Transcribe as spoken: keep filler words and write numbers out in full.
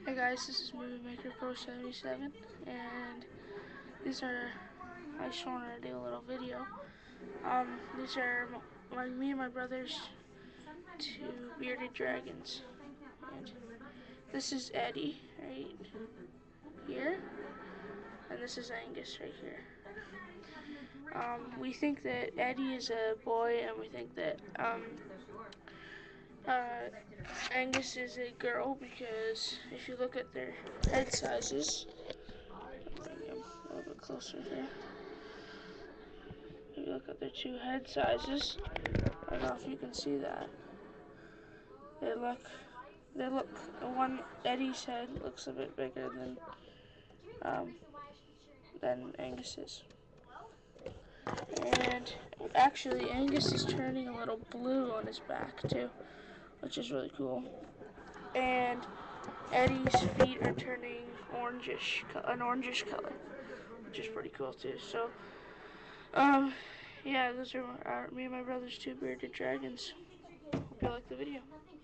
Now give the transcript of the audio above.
Hey guys, this is Movie Maker Pro seventy-seven, and these are, I just wanted to do a little video. Um, these are my, me and my brothers, two bearded dragons, and this is Eddie right here, and this is Angus right here. Um, we think that Eddie is a boy, and we think that um, uh, Angus is a girl, because if you look at their head sizes, bring him a little bit closer here. If you look at their two head sizes, I don't know if you can see that. They look, they look, the one, Eddie's head looks a bit bigger than, um, than Angus's. And actually, Angus is turning a little blue on his back too, which is really cool. And Eddie's feet are turning orangish, an orangish color, which is pretty cool too. So, um, yeah, those are our, me and my brother's two bearded dragons. Hope you like the video.